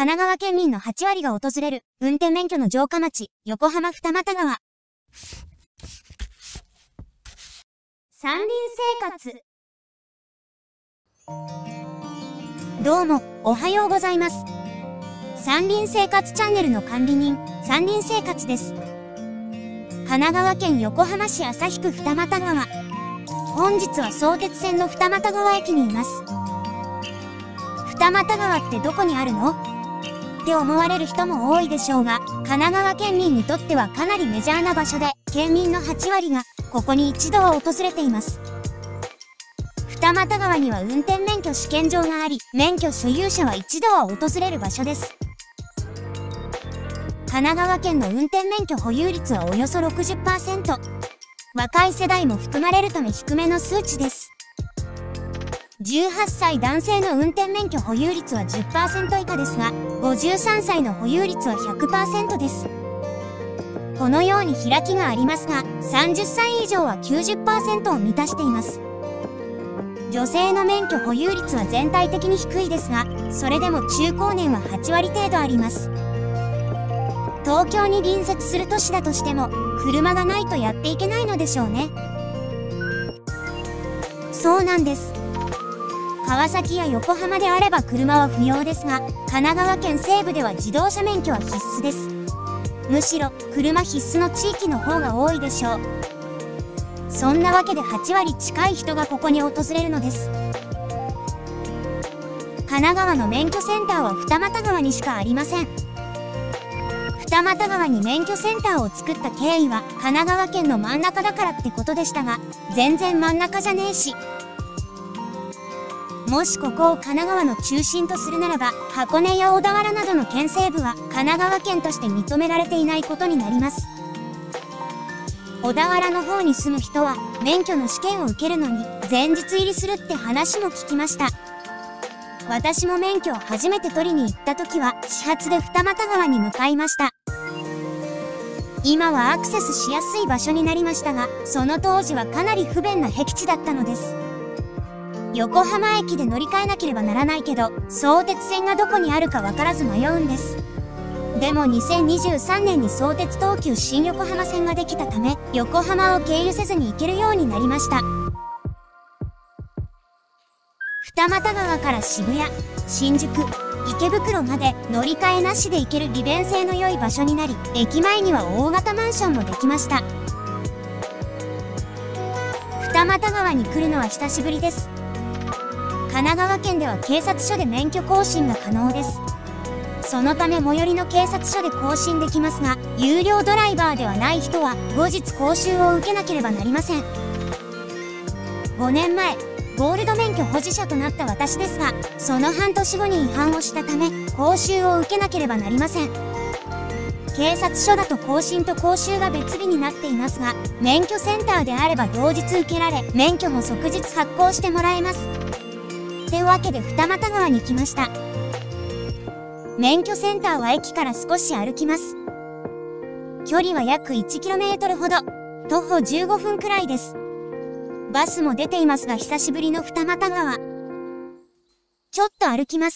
神奈川県民の8割が訪れる運転免許の城下町、横浜二俣川。山林生活。どうも、おはようございます。山林生活チャンネルの管理人、山林生活です。神奈川県横浜市旭区二俣川。本日は相鉄線の二俣川駅にいます。二俣川ってどこにあるの？って思われる人も多いでしょうが、神奈川県民にとってはかなりメジャーな場所で、県民の8割がここに一度は訪れています。二俣川には運転免許試験場があり、免許所有者は一度は訪れる場所です。神奈川県の運転免許保有率はおよそ 60%。若い世代も含まれるため低めの数値です。18歳男性の運転免許保有率は 10% 以下ですが、53歳の保有率は 100% です。このように開きがありますが、30歳以上は 90% を満たしています。女性の免許保有率は全体的に低いですが、それでも中高年は8割程度あります。東京に隣接する都市だとしても、車がないとやっていけないのでしょうね。そうなんです。川崎や横浜であれば車は不要ですが、神奈川県西部では自動車免許は必須です。むしろ、車必須の地域の方が多いでしょう。そんなわけで8割近い人がここに訪れるのです。神奈川の免許センターは二俣川にしかありません。二俣川に免許センターを作った経緯は神奈川県の真ん中だからってことでしたが、全然真ん中じゃねえし。もしここを神奈川の中心とするならば、箱根や小田原などの県西部は神奈川県として認められていないことになります。小田原の方に住む人は、免許の試験を受けるのに前日入りするって話も聞きました。私も免許を初めて取りに行った時は、始発で二俣川に向かいました。今はアクセスしやすい場所になりましたが、その当時はかなり不便な僻地だったのです。横浜駅で乗り換えなければならないけど、相鉄線がどこにあるかわからず迷うんです。でも2023年に相鉄東急新横浜線ができたため、横浜を経由せずに行けるようになりました。二俣川から渋谷、新宿、池袋まで乗り換えなしで行ける利便性の良い場所になり、駅前には大型マンションもできました。二俣川に来るのは久しぶりです。神奈川県では警察署で免許更新が可能です。そのため最寄りの警察署で更新できますが、有料ドライバーではない人は後日講習を受けなければなりません。5年前、ゴールド免許保持者となった私ですが、その半年後に違反をしたため、講習を受けなければなりません。警察署だと更新と講習が別日になっていますが、免許センターであれば同日受けられ、免許も即日発行してもらえます。ってわけで二俣川に来ました。免許センターは駅から少し歩きます。距離は約 1km ほど、徒歩15分くらいです。バスも出ていますが久しぶりの二俣川。ちょっと歩きます。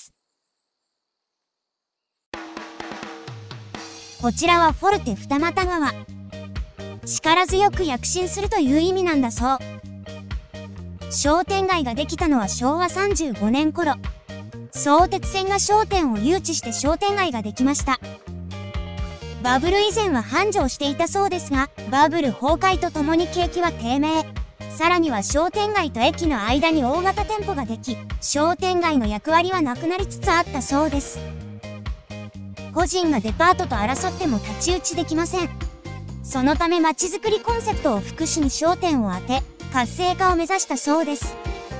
こちらはフォルテ二俣川。力強く躍進するという意味なんだそう。商店街ができたのは昭和35年頃。相鉄線が商店を誘致して商店街ができました。バブル以前は繁盛していたそうですが、バブル崩壊とともに景気は低迷。さらには商店街と駅の間に大型店舗ができ、商店街の役割はなくなりつつあったそうです。個人がデパートと争っても太刀打ちできません。そのため街づくりコンセプトを福祉に焦点を当て、活性化を目指したそうです。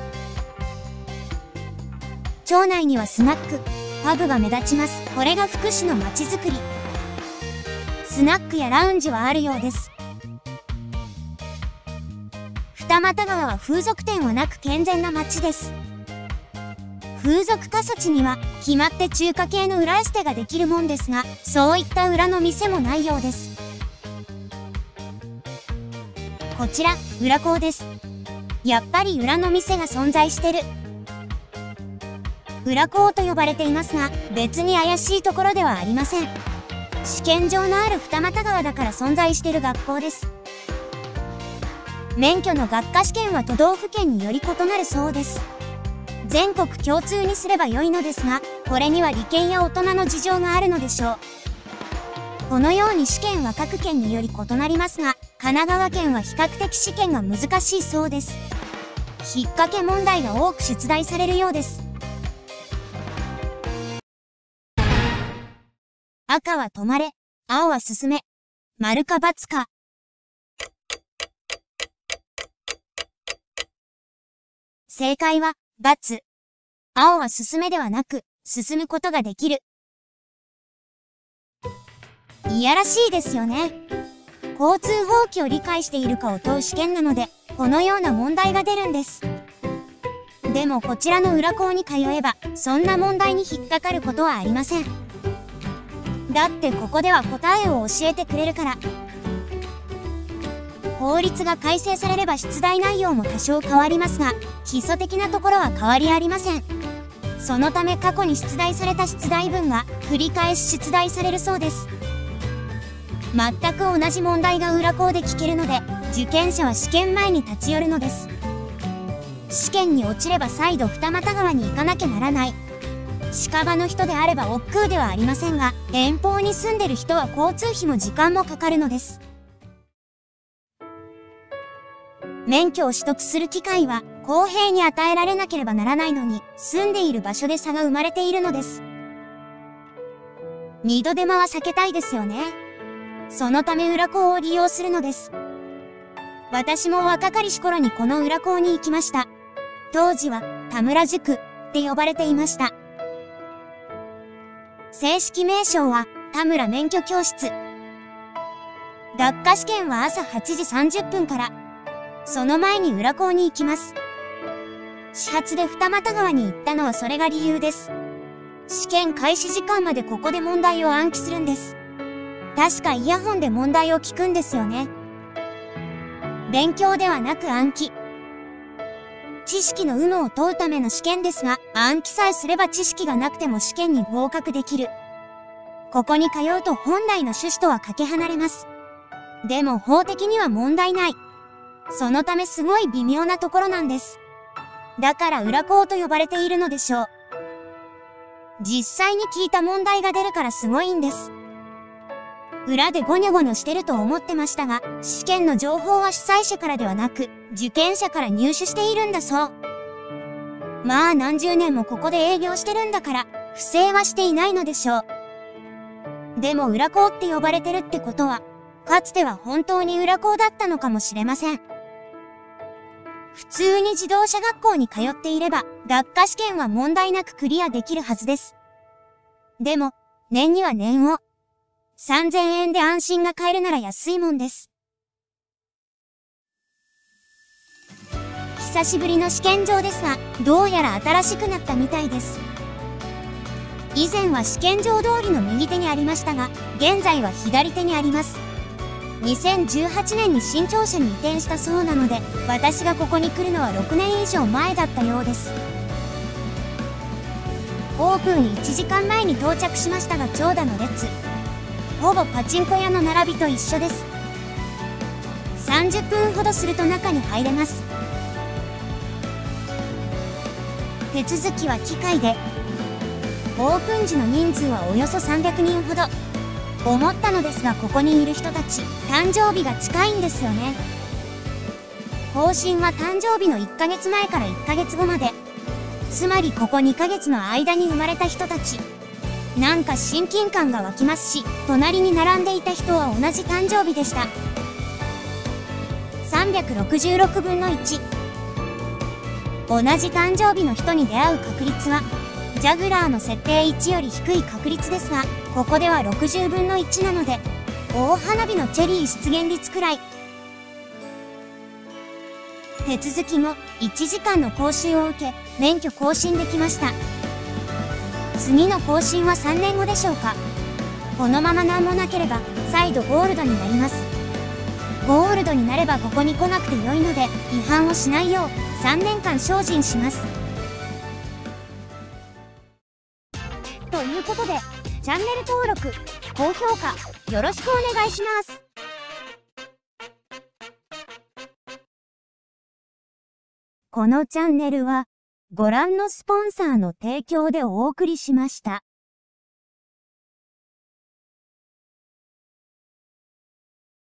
町内にはスナック、パブが目立ちます。これが福祉の街づくり。スナックやラウンジはあるようです。二俣川は風俗店はなく健全な街です。風俗過疎地には決まって中華系の裏エステができるもんですが、そういった裏の店もないようです。こちら、裏港です。やっぱり裏の店が存在してる。 裏校と呼ばれていますが、別に怪しいところではありません。試験場のある二俣川だから存在している学校です。免許の学科試験は都道府県により異なるそうです。全国共通にすれば良いのですが、これには利権や大人の事情があるのでしょう。このように試験は各県により異なりますが、神奈川県は比較的試験が難しいそうです。引っ掛け問題が多く出題されるようです。赤は止まれ、青は進め。丸か×か。正解は、×。青は進めではなく、進むことができる。いやらしいですよね。交通法規を理解しているかを問う試験なので、このような問題が出るんです。でもこちらの裏校に通えば、そんな問題に引っかかることはありません。だってここでは答えを教えてくれるから。法律が改正されれば出題内容も多少変わりますが、基礎的なところは変わりありません。そのため過去に出題された出題文が繰り返し出題されるそうです。全く同じ問題が裏校で聞けるので、受験者は試験前に立ち寄るのです。試験に落ちれば再度二俣川に行かなきゃならない。近場の人であれば億劫ではありませんが、遠方に住んでる人は交通費も時間もかかるのです。免許を取得する機会は公平に与えられなければならないのに、住んでいる場所で差が生まれているのです。二度手間は避けたいですよね。そのため裏校を利用するのです。私も若かりし頃にこの裏校に行きました。当時は田村塾って呼ばれていました。正式名称は田村免許教室。学科試験は朝8時30分から。その前に裏校に行きます。始発で二俣川に行ったのはそれが理由です。試験開始時間までここで問題を暗記するんです。確かイヤホンで問題を聞くんですよね。勉強ではなく暗記。知識の有無を問うための試験ですが、暗記さえすれば知識がなくても試験に合格できる。ここに通うと本来の趣旨とはかけ離れます。でも法的には問題ない。そのためすごい微妙なところなんです。だから裏校と呼ばれているのでしょう。実際に聞いた問題が出るからすごいんです。裏でゴニョゴニョしてると思ってましたが、試験の情報は主催者からではなく、受験者から入手しているんだそう。まあ何十年もここで営業してるんだから、不正はしていないのでしょう。でも裏校って呼ばれてるってことは、かつては本当に裏校だったのかもしれません。普通に自動車学校に通っていれば、学科試験は問題なくクリアできるはずです。でも、念には念を。3000円で安心が買えるなら安いもんです。久しぶりの試験場ですが、どうやら新しくなったみたいです。以前は試験場通りの右手にありましたが、現在は左手にあります。2018年に新庁舎に移転したそうなので、私がここに来るのは6年以上前だったようです。オープン1時間前に到着しましたが長蛇の列。ほぼパチンコ屋の並びと一緒です。30分ほどすると中に入れます。手続きは機械で、オープン時の人数はおよそ300人ほど。思ったのですがここにいる人たち、誕生日が近いんですよね。更新は誕生日の1ヶ月前から1ヶ月後まで。つまりここ2ヶ月の間に生まれた人たち。なんか親近感が湧きますし、隣に並んでいた人は同じ誕生日でした。366分の1。同じ誕生日の人に出会う確率は、ジャグラーの設定1より低い確率ですが、ここでは60分の1なので、大花火のチェリー出現率くらい。手続き後、1時間の講習を受け、免許更新できました。次の更新は3年後でしょうか。このまま何もなければ、再度ゴールドになります。ゴールドになればここに来なくてよいので、違反をしないよう3年間精進します。 ということで、チャンネル登録、高評価、よろしくお願いします。このチャンネルは、ご覧のスポンサーの提供でお送りしました。